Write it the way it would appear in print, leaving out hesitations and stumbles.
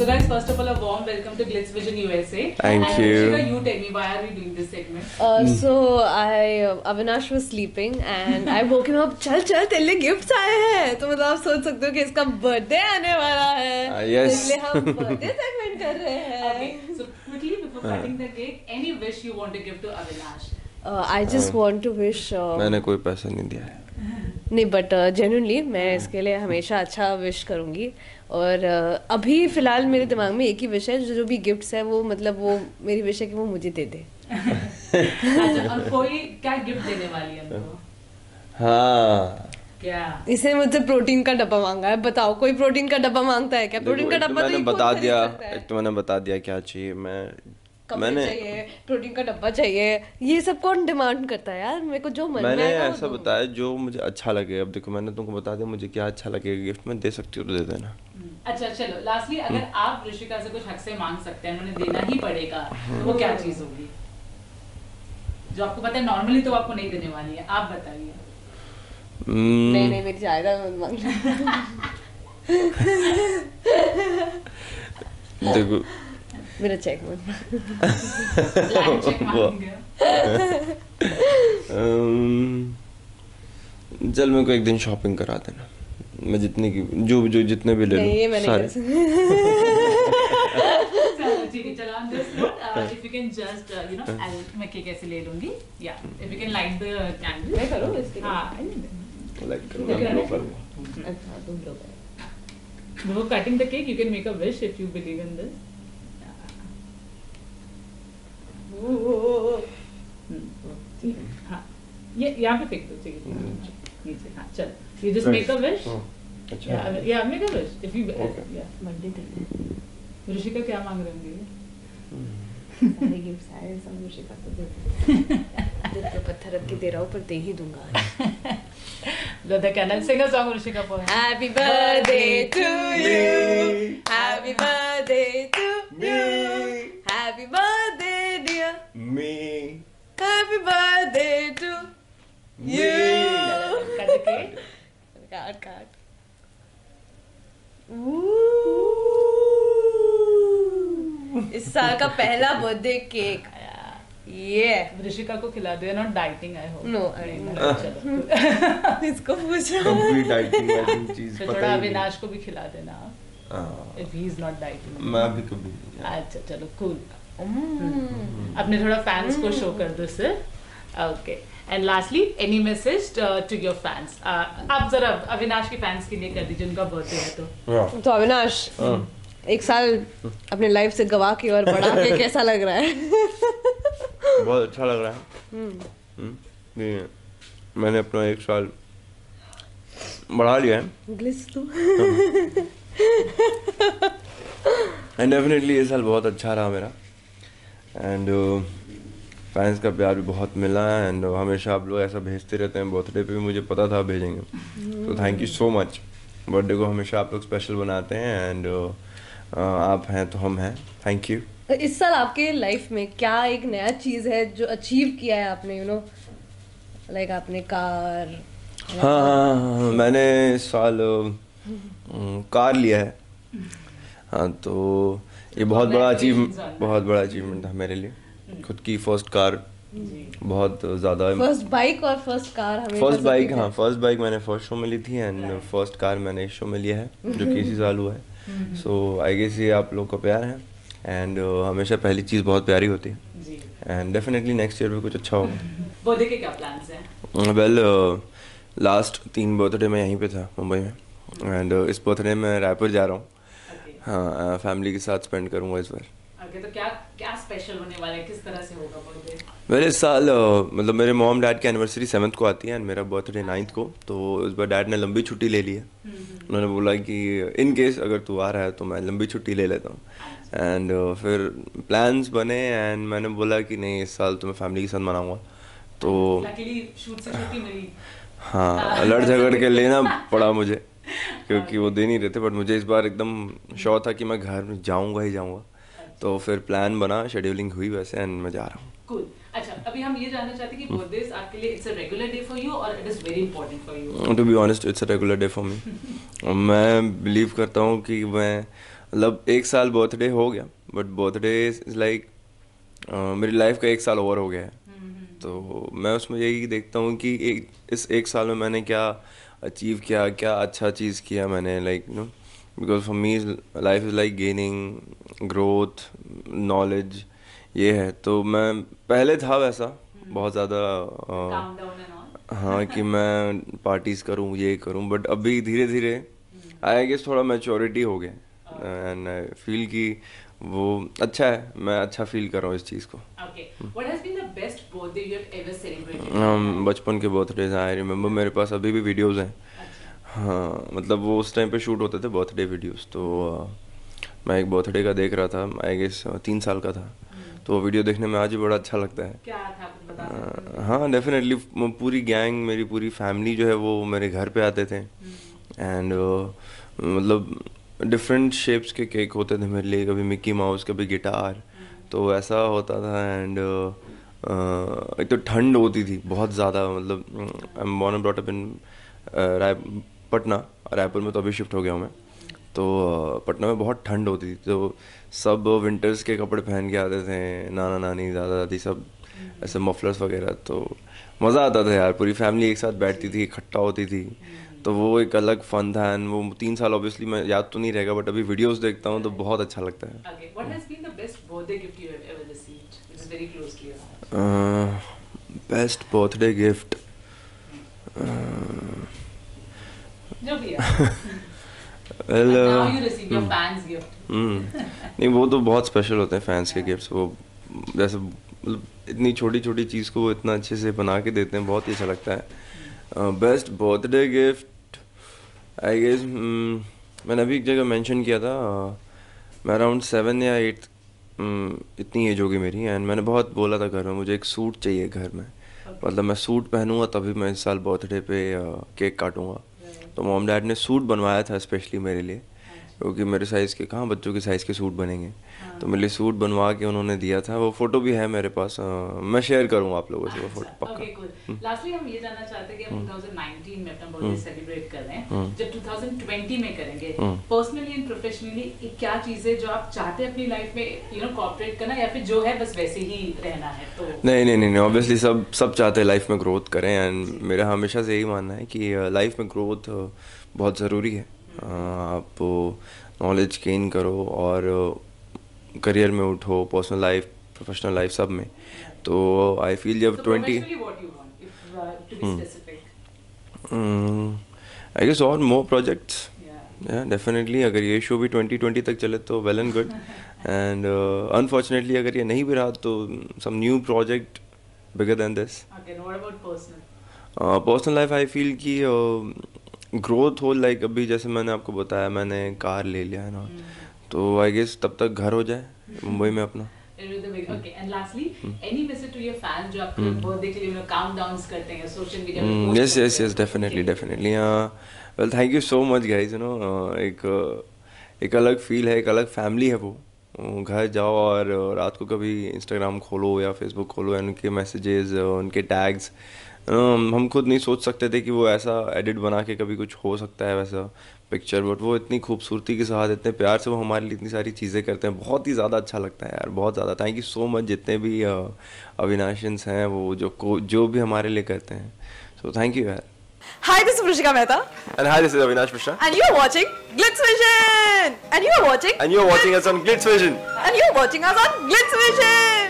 So guys, first of all, a warm welcome to GlitzVision USA. Thank you. Rishika, you tell me, why are we doing this segment? So Avinash was sleeping and I woke him up. चल तेरे लिए gifts आए हैं, तो मतलब आप सोच सकते हो कि इसका बर्थडे आने वाला है, yes. तो इसलिए हम बर्थडे सेगमेंट कर रहे हैं. Okay, so quickly before cutting the cake, any wish you want to give to Avinash? I just want to wish. मैंने कोई पैसा नहीं दिया है. नहीं, बट जेन्युइनली मैं इसके लिए हमेशा अच्छा विश करूंगी. और अभी फिलहाल मेरे दिमाग में एक ही विश है, जो भी गिफ्ट्स है वो मतलब वो मेरी विश है कि वो मुझे दे दे. और कोई क्या गिफ्ट देने वाली है हमको? हाँ, क्या? इसने मुझसे प्रोटीन का डब्बा मांगा है. बताओ, कोई प्रोटीन का डब्बा मांगता है क्या? प्रोटीन का डब्बा मैंने बता दिया. एक तो मैंने बता दिया क्या चाहिए. मैंने चाहिए, प्रोटीन का डब्बा चाहिए, ये सब कौन डिमांड करता है यार? मेरे को जो मन में मैंने आएगा ऐसा बताया जो मुझे अच्छा लगे. अब देखो, मैंने तुमको बता दिया मुझे क्या अच्छा लगेगा गिफ्ट में दे सकती हो तो दे देना. अच्छा चलो, लास्टली अगर आप ऋषिका से कुछ हक से मांग सकते हैं, उन्हें देना ही पड़ेगा, तो वो क्या चीज होगी जो आपको पता है नॉर्मली तो आपको नहीं देने वाली है? आप बताइए. नहीं, मेरी जायदाद मत मांगना. देखो, मेरा चेक मत. चेक मांगेंगे. चल मेरे को एक दिन शॉपिंग करा देना. मैं जितनी की जो जितने भी ले लूं सारे. ठीक है, चलो on this note, if you can just मैं केक ऐसे ले लूंगी. Yeah, if you can light the candle. मैं करूँ इसके लिए? हाँ, लाइक करो. अच्छा, तुम लोग before cutting the cake, you can make a wish if you believe in this. हाँ, ये यहाँ पे फेंक दो. ठीक है, नीचे. हाँ, चल. You just make a wish. अच्छा. Yeah, make a wish. If you Monday तक ऋषिका क्या मांग रहे होंगे? सारे गिफ्ट्स आए, सब ऋषिका को दे दे. दिल पे पत्थर रख के दे रहा हूँ, पर दे ही दूंगा. Brother, can I sing a song, Rishika, for him? Happy birthday to you. Happy birthday to you. Happy birthday, dear. Me. Happy birthday to you. Cut the cake. Cut. इस साल का पहला बर्थडे केक. ये ऋषिका को खिला दो. Not dieting, I hope. No, इसको पूछो. कंप्लीट डाइटिंग चीज तो थोड़ा अविनाश को भी खिला देना. If he is not dieting. मैं भी कभी. अच्छा चलो, cool. अपने थोड़ा फैंस को शो कर दो sir. Okay. And lastly, any message to your fans? आप जरा अविनाश के फैंस के लिए कर दीजिए, उनका बर्थडे है तो अविनाश, एक साल अपने लाइफ से गवा के और बढ़ा के कैसा लग रहा है? बहुत अच्छा लग रहा है. मैंने अपना एक साल बढ़ा लिया है. ग्लिस तू. एंड डेफिनेटली ये साल बहुत अच्छा रहा मेरा. एंड फैंस का प्यार भी बहुत मिला है. एंड हमेशा आप लोग ऐसा भेजते रहते हैं. बर्थडे पे भी मुझे पता था भेजेंगे, तो thank you so much. Birthday को हमेशा आप लोग स्पेशल बनाते हैं. एंड आप हैं तो हम हैं. Thank you. इस साल आपके लाइफ में क्या एक नया चीज है जो अचीव किया है आपने? लाइक आपने कार. हाँ, मैंने इस साल कार लिया है. हाँ, तो ये बहुत बड़ा अचीवमेंट था मेरे लिए. खुद की फर्स्ट कार बहुत ज्यादा. फर्स्ट बाइक और फर्स्ट कार हमें. फर्स्ट बाइक मैंने फर्स्ट शो में ली थी. एंड फर्स्ट कार मैंने इस शो में लिया है, जो कि इसी साल हुआ है. सो आई गेस ये आप लोग का प्यार है. एंड हमेशा पहली चीज बहुत प्यारी होती है. एंड डेफिनेटली नेक्स्ट ईयर भी कुछ अच्छा होगा. बर्थडे के क्या प्लान्स हैं? वेल, लास्ट 3 बर्थडे में यहीं पे था मुंबई में. एंड इस बर्थडे में रायपुर जा रहा हूँ. हाँ, फैमिली के साथ स्पेंड करूँगा इस बार. तो क्या स्पेशल होने वाला है? किस तरह से होगा बर्थडे? मेरे इस साल मतलब मेरे मॉम डैड की एनिवर्सरी 7th को आती है. एंड मेरा बर्थडे 9th को. तो इस बार डैड ने लंबी छुट्टी ले ली है. उन्होंने बोला कि इन केस अगर तू आ रहा है तो मैं लंबी छुट्टी ले लेता हूँ. एंड फिर प्लान्स बने. एंड मैंने बोला कि नहीं, इस साल तो मैं फैमिली के साथ मनाऊंगा. तो शूट से छुट्टी मिली. हाँ, लड़ झगड़ के लेना पड़ा मुझे, क्योंकि वो दे नहीं रहे थे. बट मुझे इस बार एकदम श्योर था कि मैं घर में जाऊंगा ही जाऊंगा. तो फिर प्लान बना, शेड्यूलिंग हुई वैसे. एंड मैं जा रहा हूँ. Cool. अच्छा, अभी हम ये जानना चाहते हैं कि बर्थडेज आपके लिए it's a regular day for you और it is very important for you? To be honest, it's a regular day for me. मैं बिलीव करता हूँ कि मैं मतलब 1 साल बर्थडे हो गया, बट बर्थडे इज लाइक मेरी लाइफ का 1 साल ओवर हो गया है। तो मैं उसमें यही देखता हूँ कि इस 1 साल में मैंने क्या अचीव किया, क्या अच्छा चीज़ किया मैंने, like you know, because for me life is like gaining growth knowledge, ये है। तो मैं पहले था वैसा बहुत ज़्यादा हाँ कि मैं पार्टीज़ करूँ ये करूँ, बट अभी धीरे धीरे आई गेस थोड़ा मैच्योरिटी हो गया एंड आई फील कि वो अच्छा है, मैं अच्छा फील कर रहा हूँ इस चीज़ को। बचपन के बर्थडेज आई रिमेम्बर, मेरे पास अभी भी वीडियोस हैं। हाँ मतलब वो उस टाइम पे शूट होते थे बर्थडे वीडियोस। तो मैं एक बर्थडे का देख रहा था, आई गेस 3 साल का था, तो वो वीडियो देखने में आज भी बड़ा अच्छा लगता है। क्या था कुछ बता सकते हैं? हाँ डेफिनेटली, पूरी गैंग, मेरी पूरी फैमिली जो है वो मेरे घर पे आते थे एंड मतलब डिफरेंट शेप्स के केक होते थे मेरे लिए, कभी मिक्की माउस, कभी गिटार, तो ऐसा होता था। एंड एक तो ठंड होती थी बहुत ज़्यादा, मतलब I am born and brought up in Patna, Raipur में तो अभी शिफ्ट हो गया हूँ मैं। तो पटना में बहुत ठंड होती थी, तो सब विंटर्स के कपड़े पहन के आते थे, नाना नानी दादा दादी सब ऐसे मफलर्स वगैरह। तो मज़ा आता था यार, पूरी फैमिली एक साथ बैठती थी, इकट्ठा होती थी, तो वो एक अलग फन था। एंड वो 3 साल ऑब्वियसली मैं याद तो नहीं रहेगा, बट अभी वीडियोस देखता हूँ तो बहुत अच्छा लगता है। बेस्ट बर्थडे गिफ्ट जो भी है। Well, now you receive your fans gift. नहीं वो तो बहुत स्पेशल होते हैं फैंस के गिफ्ट्स, वो जैसे मतलब इतनी छोटी छोटी चीज़ को वो इतना अच्छे से बना के देते हैं, बहुत ही अच्छा लगता है। Best birthday gift I guess मैंने अभी एक जगह मेंशन किया था, मैं अराउंड 7 या 8 इतनी एज होगी मेरी, एंड मैंने बहुत बोला था घर में मुझे एक सूट चाहिए घर में, मतलब मैं सूट पहनूंगा तभी मैं इस साल बर्थडे पे केक काटूंगा। तो मॉम डैड ने सूट बनवाया था स्पेशली मेरे लिए, क्योंकि मेरे साइज़ के कहाँ बच्चों के साइज़ के सूट बनेंगे, तो मेरे लिए सूट बनवा के उन्होंने दिया था। वो फोटो भी है मेरे पास, मैं शेयर करूँगा आप लोगों से वो फोटो पक्का। Okay cool. लास्टली हम ये जानना चाहते हैं कि हम 2019 में अपना बर्थडे सेलिब्रेट कर रहे हैं, जब 2020 में करेंगे, पर्सनली एंड प्रोफेशनली क्या चीजें जो आप चाहते हैं अपनी लाइफ में यू नो कॉर्पोरेट करना, या फिर जो है बस वैसे ही रहना है? तो नहीं ऑब्वियसली सब चाहते हैं लाइफ में ग्रोथ करें, एंड मेरा हमेशा से यही मानना है कि लाइफ में ग्रोथ बहुत ज़रूरी है। आप नॉलेज गेन करो और करियर में उठो, पर्सनल लाइफ प्रोफेशनल लाइफ सब में। तो आई फील जब 20 आई गेस और मोर प्रोजेक्ट्स डेफिनेटली, अगर ये शो भी 2020 तक चले तो well and good, and unfortunately अगर ये नहीं भी रहा तो some new project bigger than this. Personal life I feel कि ग्रोथ हो, लाइक अभी जैसे मैंने आपको बताया मैंने कार ले लिया है ना, तो आई गेस तब तक घर हो जाए मुंबई में अपना। Okay, and lastly, any message to your fans जो आपके बर्थडे के लिए काउंटडाउन्स करते हैं सोशल मीडिया में? yes definitely well thank you so much guys, you know एक अलग फील है, एक अलग फैमिली है वो। घर जाओ और रात को कभी इंस्टाग्राम खोलो या फेसबुक खोलो, एंड उनके मैसेजेस, उनके टैग्स, हम खुद नहीं सोच सकते थे कि वो ऐसा एडिट बना के कभी कुछ हो सकता है वैसा पिक्चर, बट वो इतनी खूबसूरती के साथ इतने प्यार से वो हमारे लिए इतनी सारी चीज़ें करते हैं, बहुत ही ज़्यादा अच्छा लगता है यार, बहुत ज़्यादा। थैंक यू सो मच जितने भी अविनाशियंस हैं वो जो भी हमारे लिए करते हैं, सो थैंक यू यार। Hi, this is Vrushika Mehta. And hi, this is Avinash Mishra. And you're watching GlitzVision. And you're watching us on GlitzVision. And you're watching us on GlitzVision.